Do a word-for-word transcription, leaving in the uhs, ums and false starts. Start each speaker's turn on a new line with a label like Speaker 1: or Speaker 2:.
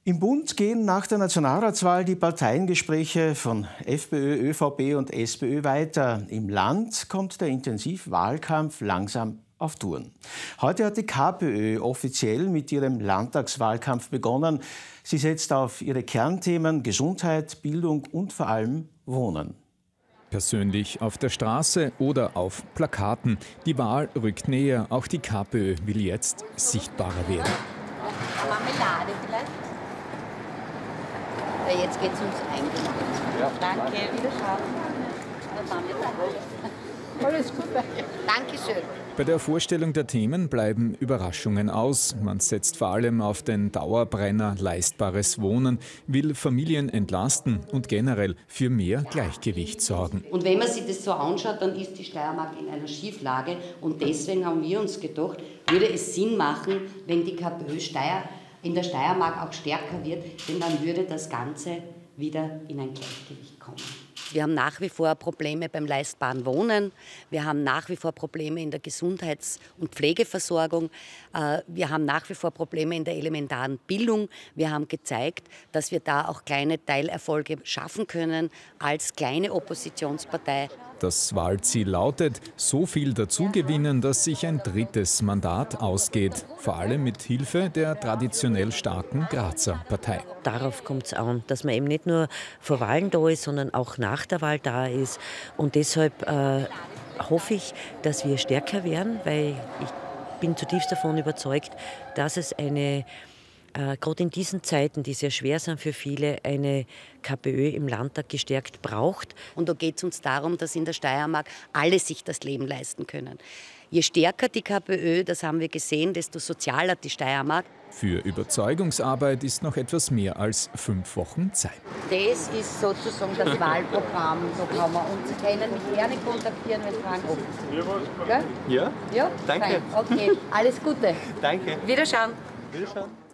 Speaker 1: Im Bund gehen nach der Nationalratswahl die Parteiengespräche von FPÖ, ÖVP und SPÖ weiter. Im Land kommt der Intensivwahlkampf langsam auf Touren. Heute hat die KPÖ offiziell mit ihrem Landtagswahlkampf begonnen. Sie setzt auf ihre Kernthemen Gesundheit, Bildung und vor allem Wohnen.
Speaker 2: Persönlich auf der Straße oder auf Plakaten. Die Wahl rückt näher. Auch die KPÖ will jetzt sichtbarer werden.
Speaker 3: Marmelade vielleicht? Ja, jetzt geht es ums Eingemachte. Ja. Danke, Wiederschauen. Alles Gute. Dankeschön.
Speaker 2: Bei der Vorstellung der Themen bleiben Überraschungen aus. Man setzt vor allem auf den Dauerbrenner leistbares Wohnen, will Familien entlasten und generell für mehr Gleichgewicht sorgen.
Speaker 3: Und wenn man sich das so anschaut, dann ist die Steiermark in einer Schieflage. Und deswegen haben wir uns gedacht, würde es Sinn machen, wenn die KPÖ Steier, in der Steiermark auch stärker wird, denn dann würde das Ganze wieder in ein Gleichgewicht kommen. Wir haben nach wie vor Probleme beim leistbaren Wohnen. Wir haben nach wie vor Probleme in der Gesundheits- und Pflegeversorgung. Wir haben nach wie vor Probleme in der elementaren Bildung. Wir haben gezeigt, dass wir da auch kleine Teilerfolge schaffen können als kleine Oppositionspartei.
Speaker 2: Das Wahlziel lautet, so viel dazugewinnen, dass sich ein drittes Mandat ausgeht. Vor allem mit Hilfe der traditionell starken Grazer Partei.
Speaker 4: Darauf kommt es an, dass man eben nicht nur vor Wahlen da ist, sondern auch nach der Wahl da ist. Und deshalb äh, hoffe ich, dass wir stärker werden, weil ich bin zutiefst davon überzeugt, dass es eine Äh, gerade in diesen Zeiten, die sehr schwer sind für viele, eine KPÖ im Landtag gestärkt braucht.
Speaker 3: Und da geht es uns darum, dass in der Steiermark alle sich das Leben leisten können. Je stärker die KPÖ, das haben wir gesehen, desto sozialer die Steiermark.
Speaker 2: Für Überzeugungsarbeit ist noch etwas mehr als fünf Wochen Zeit.
Speaker 3: Das ist sozusagen das Wahlprogramm. So kann man uns kennen, mich gerne kontaktieren, wenn Fragen offen sind. Ja?
Speaker 5: Ja?
Speaker 3: Ja?
Speaker 5: Danke.
Speaker 3: Fein. Okay, alles Gute.
Speaker 5: Danke.
Speaker 3: Wiederschauen.
Speaker 5: Wiederschauen.